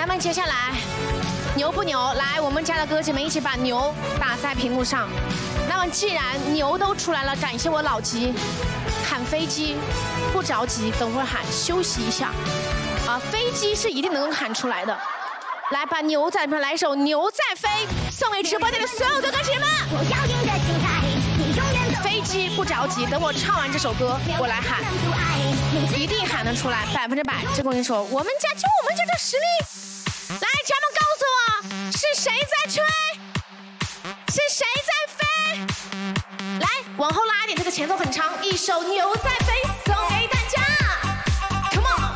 那么接下来牛不牛？来，我们家的哥姐们一起把牛打在屏幕上。那么既然牛都出来了，感谢我老吉喊飞机，不着急，等会儿喊休息一下。啊，飞机是一定能够喊出来的。来，把牛仔来一首《牛在飞》，送给直播间的所有哥哥姐们。我要赢得精彩，你永远都飞机不着急，等我唱完这首歌，我来喊，一定喊得出来，100%。这跟你说，我们家就我们家这实力。来，家们告诉我，是谁在吹？是谁在飞？来，往后拉一点，这个前奏很长，一首《牛在飞》送给大家。Come on！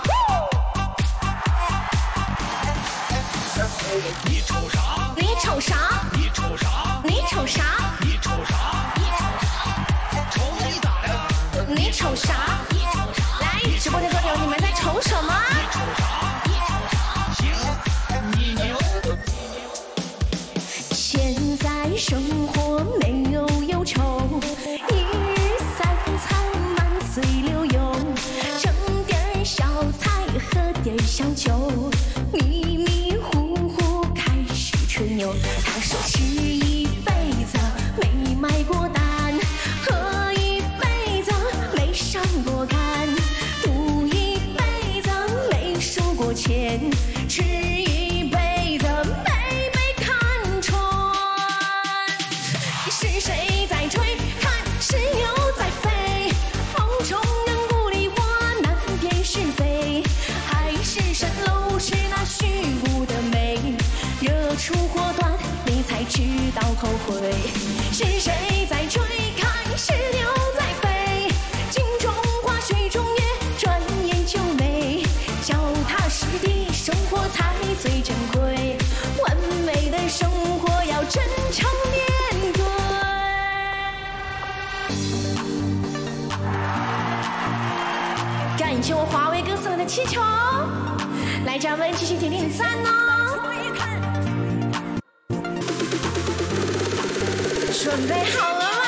你瞅啥？ 你瞅啥？ 你瞅啥？ 你瞅啥？ 你瞅啥？瞅你咋的？ 你瞅啥？来，直播间哥友，你们在瞅什么？ 你瞅啥？行，你牛。 现在生活没有忧愁，一日三餐满嘴流油，整点小菜喝点小酒，迷迷糊糊开始吹牛。他说吃一辈子没买过单，喝一辈子没上过杆，赌一辈子没输过钱，吃一辈子没被看穿。是谁在吹？看是牛在飞，梦中人雾里花，难辨是非，还是蜃楼是那虚无的美，惹出祸端你才知道后悔。是谁在吹？看是牛在飞，镜中花水中月，转眼就没，脚踏实地生活才最珍贵，完美的生活要真诚面对。感谢我华为哥送来的气球，来家们继续点点赞哦。准备好了吗？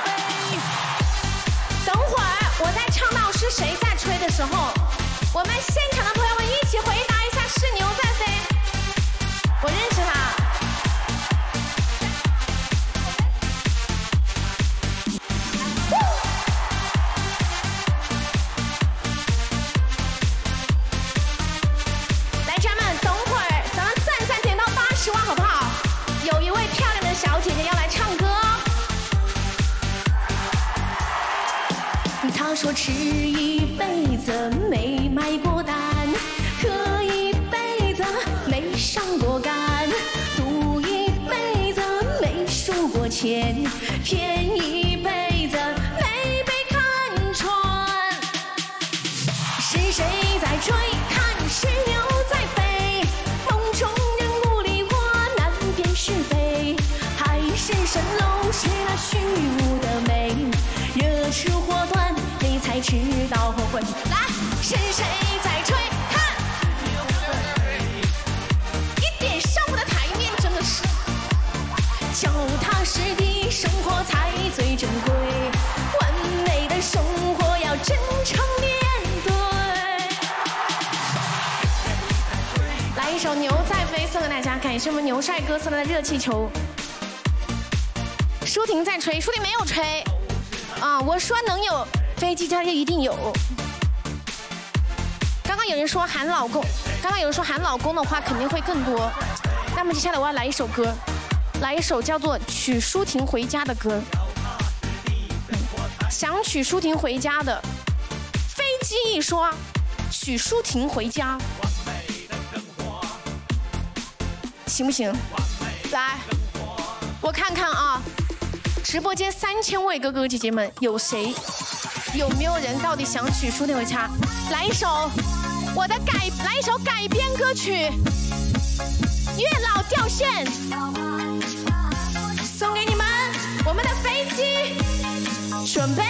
等会儿我在唱到是谁在吹的时候，我们现场的朋友们一起回答一下是牛在飞。我认识他。来，家们，等会儿咱们赞点到80万好不好？有一位漂亮的小姐姐要来唱歌哦。她说吃一辈子没买过单，喝一辈子没上过杆，赌一辈子没输过钱，骗一辈子没被看穿。是谁在追？看是牛在飞，梦中人雾里花，难辨是非，还是蜃楼是那虚无的美，惹出祸端你才知道后悔。来，是谁在吹？看，一点上不得台面，真的是。脚踏实地，生活才最珍贵，完美的生活要真诚面对。来一首《牛在飞》送给大家，感谢我们牛帅哥送来的热气球。舒婷在吹，舒婷没有吹啊！我说能有飞机，它就一定有。刚刚有人说喊老公，刚刚有人说喊老公的话肯定会更多。那么接下来我要来一首歌，来一首叫做《娶舒婷回家》的歌。想娶舒婷回家的，飞机一刷，娶舒婷回家，行不行？来，我看看啊，直播间3000位哥哥姐姐们，有谁？有没有人到底想娶舒婷回家？来一首来一首改编歌曲《月老掉线》，送给你们，我们的飞机，准备。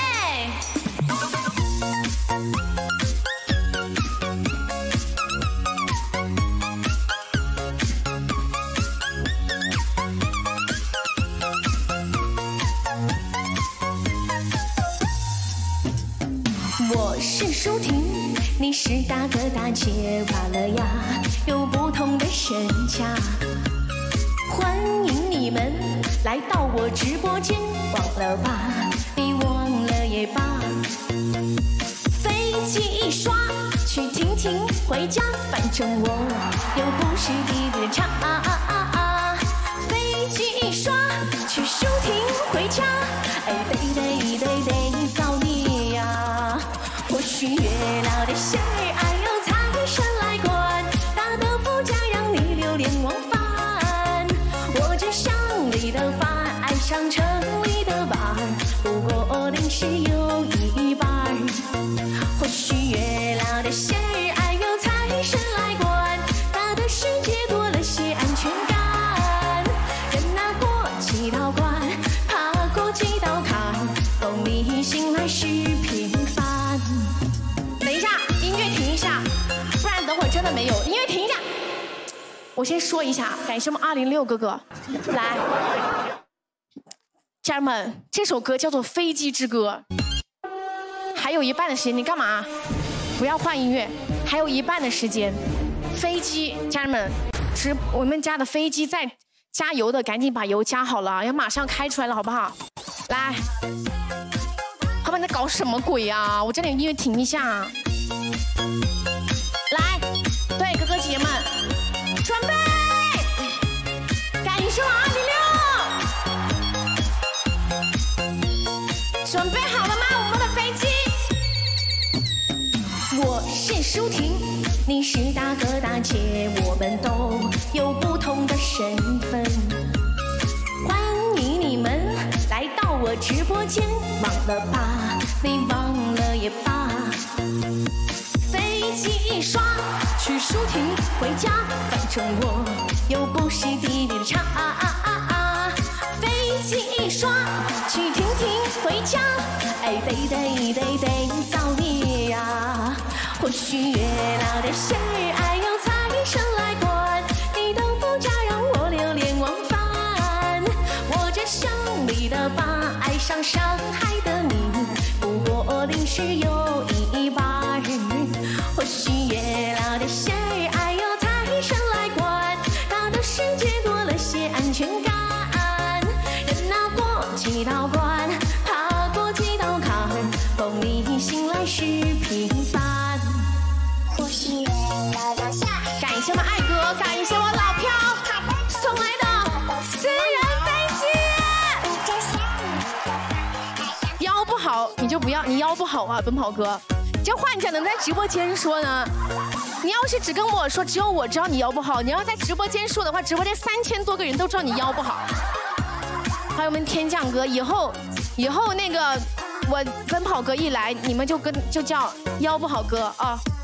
我是舒婷，你是大哥大姐，罢了呀，有不同的身价。欢迎你们来到我直播间，忘了吧，你忘了也罢。飞机一刷，去听听回家，反正我又不是地里的茶。飞机一刷，去舒婷回家，哎得造孽呀！或许月老的心儿，哎呦财神来管，大的福家让你流连忘返。我这乡里的饭，爱上城里的碗，不过零食有一半。或许月老的心儿，哎呦财神来管，大的世界多了些安全感。人拿过几道关，爬过几道坎，功利心来是平凡。等一下，音乐停一下，不然等会儿真的没有。音乐停一下，我先说一下，感谢我们206哥哥，来，家人们，这首歌叫做《飞机之歌》。还有一半的时间，你干嘛？不要换音乐，还有一半的时间。飞机，家人们，我们家的飞机在加油的，赶紧把油加好了，要马上开出来了，好不好？来，后面在搞什么鬼啊？我这里音乐停一下。来，对哥哥姐姐们，准备，感谢我206，准备好了吗？我们的飞机。我是舒婷，你是大哥大姐，我们都有不同的身份。欢迎你们来到我直播间，忘了吧，你忘了也罢。飞机一刷，去舒婷回家，反正我又不是地里的茶。飞机一刷，去听听回家，哎得造孽呀！或许月老的心儿，哎呦财神来管，你的福家让我流连忘返。我这乡里的爸，爱上上海的你，不过零食有一半。或许月老的心儿，哎呦财神来管，大的世界多了些安全感。人拿过几道关，爬过几道坎，功利心来是平凡。或许月老的下，感谢我们爱哥，感谢我老飘送来的私人飞机。腰不好你就不要，你腰不好啊，奔跑哥。这话你咋能在直播间说呢？你要是只跟我说，只有我知道你腰不好。你要在直播间说的话，直播间3000多个人都知道你腰不好。还有我们天降哥，以后那个我奔跑哥一来，你们就叫腰不好哥啊。